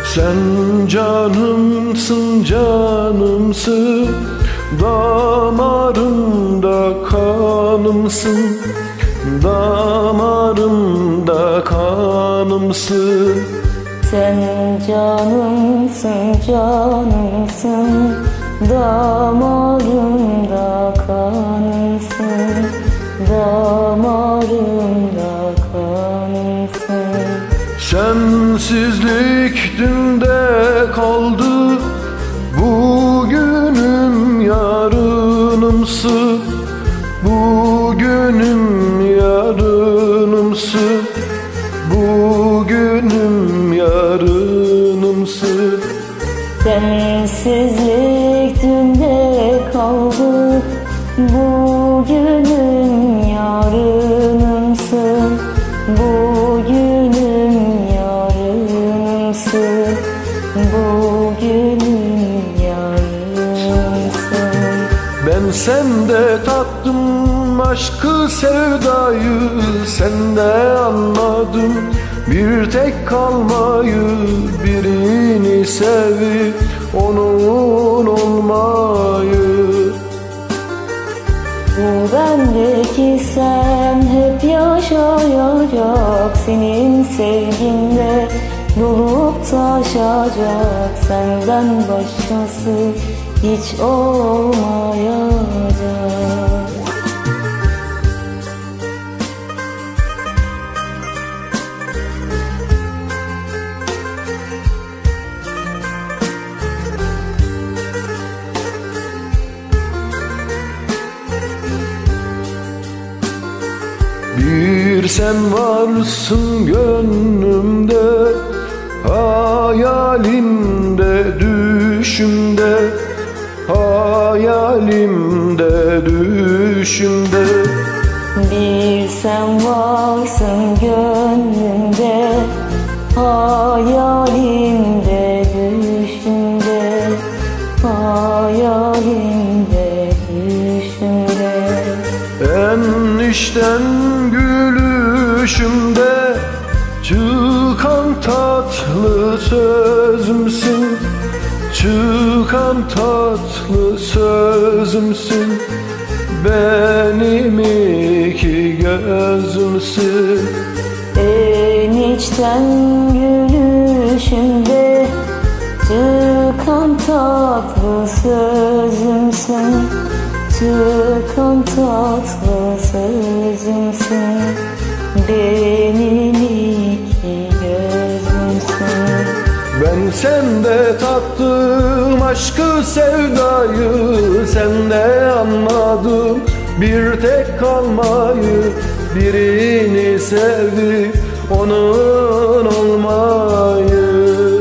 Sen canımsın, canımsın, damarımda kanımsın, damarımda kanımsın. Sen canımsın, canımsın, damarımda kanımsın, damarımda kanımsın. Sensizlik dünde kaldı, bugünüm yarınımsın, bugünüm yarınımsın, bugünüm yarınımsın. Sensizlik dünde kaldı, bugünüm yarınımsın, bugünüm yarınımsın, bugünüm yarınımsın. Ben sende tattım aşkı sevdayı, sende anladım bir tek kalmayı, birini sevip onun olmayı. Bu bendeki sen hep yaşayacak, senin sevginle dolup taşacak, senden başkası hiç olmayacak. Bir sen varsın gönlümde, hayalimde, düşümde, hayalimde, düşümde. Bir sen varsın gönlümde, hayalimde, düşümde, hayalimde, düşümde. En içten gülüşümde çıkan tatlı sözümsün, çıkan tatlı sözümsün, benim iki gözümsün. En içten gülüşümde çıkan tatlı sözümsün, çıkan tatlı sözümsün, benim iki gözümsün. Ben sende tattım aşkı sevdayı, sende anladım bir tek kalmayı, birini sevdi onun olmayı.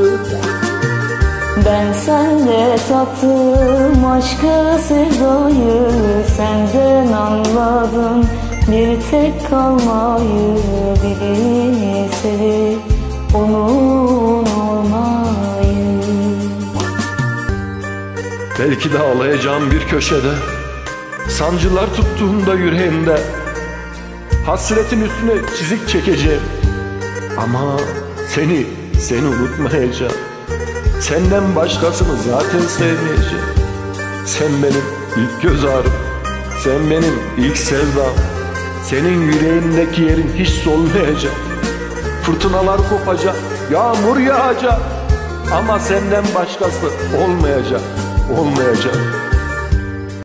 Ben sende tattım aşkı sevdayı, senden anladım bir tek kalmayı, birini sevip onun olmayı. Belki de ağlayacağım bir köşede, sancılar tuttuğunda yüreğimde, hasretin üstüne çizik çekeceğim. Ama seni unutmayacağım. Senden başkasını zaten sevmeyeceğim. Sen benim ilk göz ağrım, sen benim ilk sevdam. Senin yüreğindeki yerin hiç solmayacak. Fırtınalar kopacak, yağmur yağacak, ama senden başkası olmayacak, olmayacak.